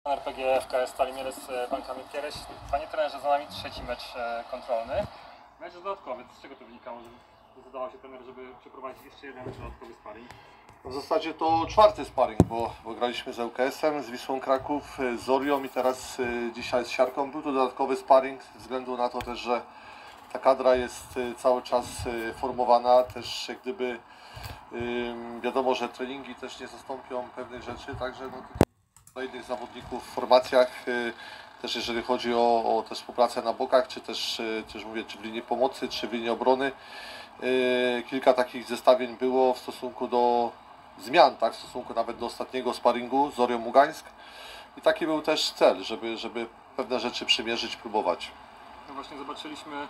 RPG FKS Stali Mielec z Bankami Kiereś. Panie trenerze, za nami trzeci mecz kontrolny. Mecz dodatkowy. Z czego to wynikało, że zdecydował się trener, żeby przeprowadzić jeszcze jeden dodatkowy sparring? W zasadzie to czwarty sparring, bo graliśmy z ŁKS-em, z Wisłą Kraków, z Zorią i teraz dzisiaj z Siarką. Był to dodatkowy sparring ze względu na to też, że ta kadra jest cały czas formowana. Też jak gdyby wiadomo, że treningi też nie zastąpią pewnych rzeczy, także no, kolejnych zawodników w formacjach, też jeżeli chodzi o tę współpracę na bokach, czy też mówię, czy w linii pomocy, czy w linii obrony. Kilka takich zestawień było w stosunku do zmian, tak, w stosunku nawet do ostatniego sparingu z Zorią Ługańsk. I taki był też cel, żeby pewne rzeczy przymierzyć, próbować. No właśnie zobaczyliśmy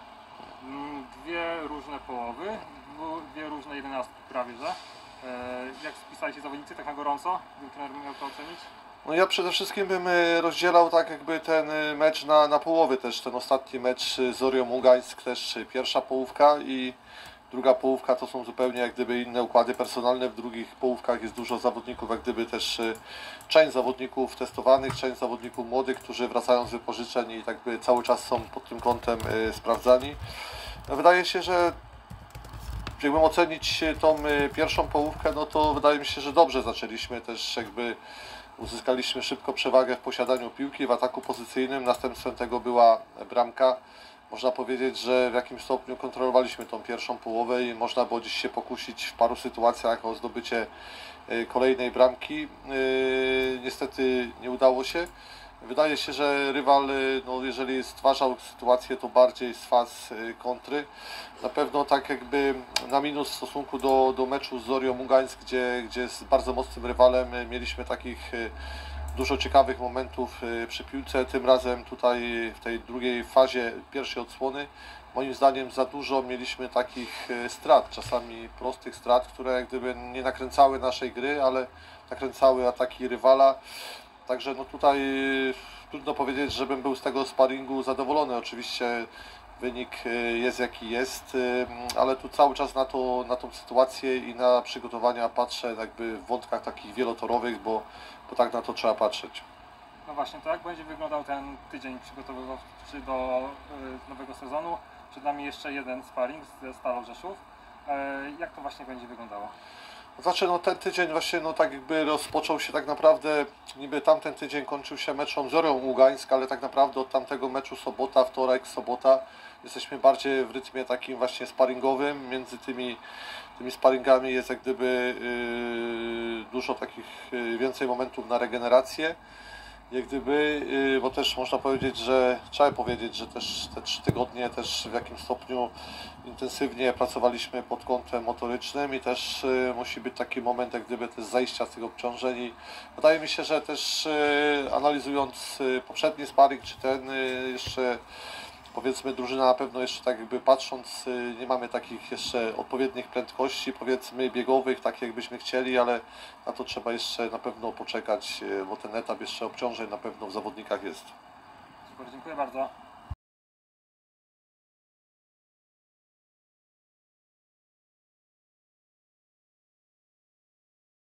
dwie różne połowy, dwie różne jedenastki prawie, że. Jak spisali się zawodnicy tak na gorąco, gdyby trener miał to ocenić? No ja przede wszystkim bym rozdzielał tak jakby ten mecz na połowy też, ten ostatni mecz z Zorią Ługańsk, też pierwsza połówka i druga połówka to są zupełnie jak gdyby inne układy personalne. W drugich połówkach jest dużo zawodników, jak gdyby też część zawodników testowanych, część zawodników młodych, którzy wracają z wypożyczeń i tak jakby cały czas są pod tym kątem sprawdzani. Wydaje się, że jakbym ocenić tą pierwszą połówkę, no to wydaje mi się, że dobrze zaczęliśmy, też jakby uzyskaliśmy szybko przewagę w posiadaniu piłki, w ataku pozycyjnym, następstwem tego była bramka. Można powiedzieć, że w jakimś stopniu kontrolowaliśmy tą pierwszą połowę i można było dziś się pokusić w paru sytuacjach o zdobycie kolejnej bramki. Niestety nie udało się. Wydaje się, że rywal, no, jeżeli stwarzał sytuację, to bardziej z faz kontry. Na pewno tak jakby na minus w stosunku do meczu z Zorią Ługańsk, gdzie z bardzo mocnym rywalem mieliśmy takich dużo ciekawych momentów przy piłce. Tym razem tutaj w tej drugiej fazie pierwszej odsłony moim zdaniem za dużo mieliśmy takich strat, czasami prostych strat, które jak gdyby nie nakręcały naszej gry, ale nakręcały ataki rywala. Także no tutaj trudno powiedzieć, żebym był z tego sparingu zadowolony. Oczywiście wynik jest jaki jest, ale tu cały czas na tą sytuację i na przygotowania patrzę jakby w wątkach takich wielotorowych, bo tak na to trzeba patrzeć. No właśnie, to jak będzie wyglądał ten tydzień przygotowywawczy do nowego sezonu? Przed nami jeszcze jeden sparring ze Stalą Rzeszów. Jak to właśnie będzie wyglądało? Znaczy no ten tydzień właśnie no tak jakby rozpoczął się tak naprawdę, niby tamten tydzień kończył się meczem z Zorią Ługańsk, ale tak naprawdę od tamtego meczu sobota, wtorek, sobota jesteśmy bardziej w rytmie takim właśnie sparingowym. Między tymi sparingami jest jak gdyby dużo takich więcej momentów na regenerację. Jak gdyby, bo też można powiedzieć, że trzeba powiedzieć, że też te 3 tygodnie też w jakimś stopniu intensywnie pracowaliśmy pod kątem motorycznym i też musi być taki moment jak gdyby też zajścia z tych obciążeń i wydaje mi się, że też analizując poprzedni sparring czy ten jeszcze powiedzmy drużyna na pewno jeszcze tak jakby patrząc nie mamy takich jeszcze odpowiednich prędkości powiedzmy biegowych, tak jakbyśmy chcieli, ale na to trzeba jeszcze na pewno poczekać, bo ten etap jeszcze obciążeń na pewno w zawodnikach jest. Super, dziękuję bardzo.